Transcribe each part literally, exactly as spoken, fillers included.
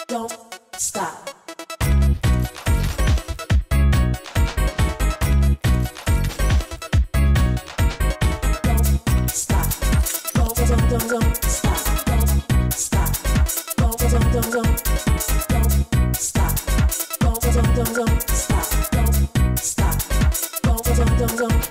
Don't stop. Don't stop. Don't, don't, don't, don't stop. Don't stop. Don't, don't, don't, don't. Don't stop. Don't, don't, don't, don't stop. Don't stop. Don't, don't, don't, don't.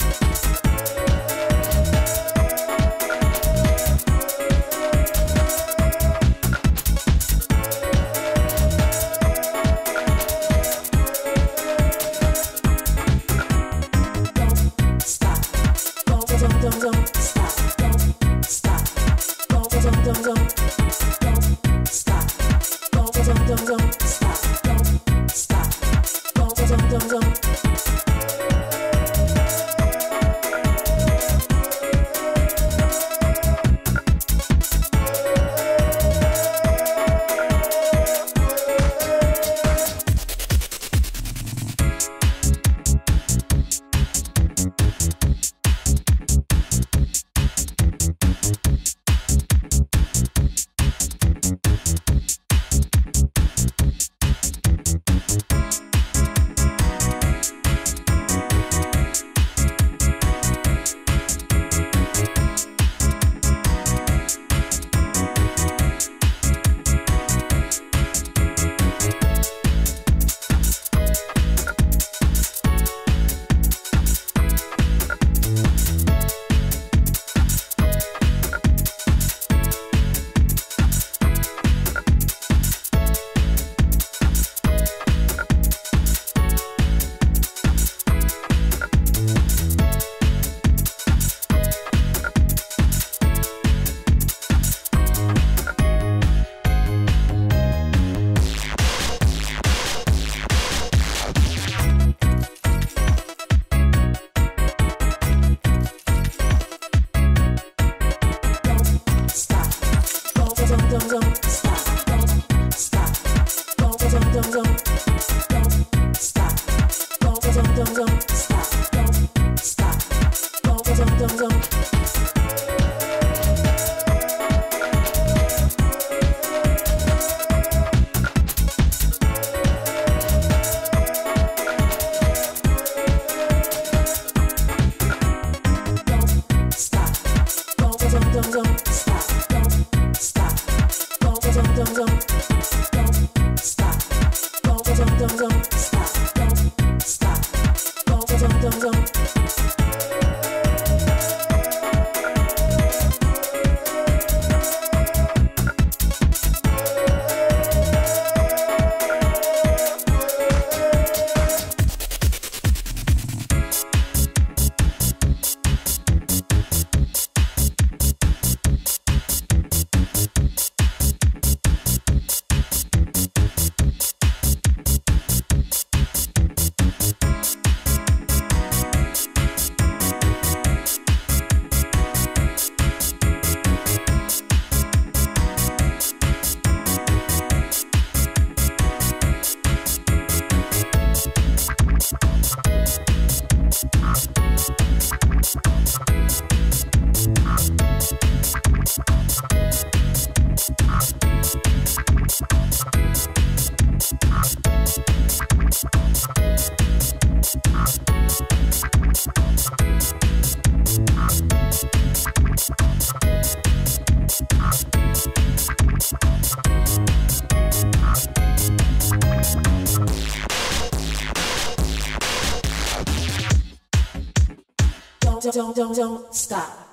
Don't, don't stop, don't stop, don't, don't, don't, don't, don't stop, don't, don't, don't, don't stop, don't stop, don't, don't, don't, don't. Don't, don't stop, don't stop, don't, don't, don't, don't, don't stop, don't, don't, don't, don't stop, don't stop, don't, don't, don't, don't. Don't stop, don't, don't, don't, don't stop, don't stop. Don't, don't, don't, don't, don't stop. Don't, don't, don't, don't stop. Don't stop. Don't, don't, don't, don't. Don't, don't, don't, don't stop.